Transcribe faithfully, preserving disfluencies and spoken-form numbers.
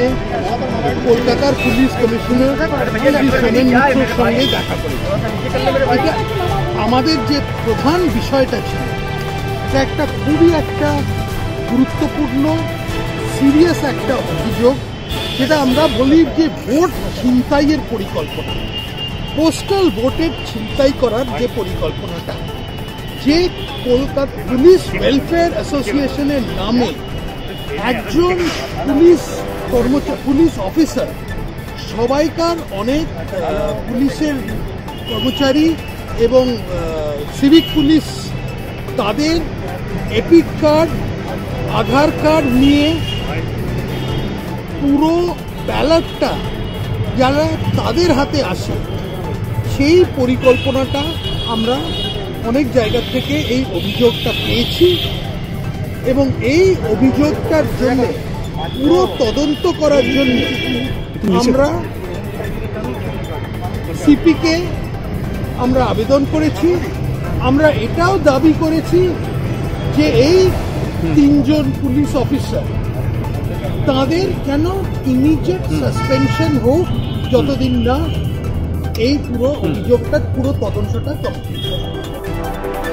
সেখানে কলকাতার police commissioner সঙ্গে দেখা করেছি। এটা আমাদের যে প্রধান বিষয়টা ছিল, এটা একটা খুবই একটা গুরুত্বপূর্ণ সিরিয়াস একটা অভিযোগ, যেটা আমরা বলি যে ভোট ছিনতাইয়ের পরিকল্পনা, পোস্টাল ভোটের ছিনতাই করার যে পরিকল্পনাটা, যে কলকাতা পুলিশ ওয়েলফেয়ার অ্যাসোসিয়েশনের নামে একজন পুলিশ কর্মচারী পুলিশ অফিসার, সবাইকার অনেক পুলিশের কর্মচারী এবং সিভিক পুলিশ তাদের এপিক কার্ড, আধার কার্ড নিয়ে পুরো ব্যালটটা যারা তাদের হাতে আসে, সেই পরিকল্পনাটা আমরা অনেক জায়গা থেকে এই অভিযোগটা পেয়েছি এবং এই অভিযোগটার জন্য পুরো তদন্ত করার জন্য আমরা সিপিকে আমরা আবেদন করেছি। আমরা এটাও দাবি করেছি যে এই তিনজন পুলিশ অফিসার তাদের কেন ইমিডিয়েট সাসপেনশন হোক, যতদিন না এই পুরো অভিযোগটার পুরো তদন্তটা কমপ্লিট হয়।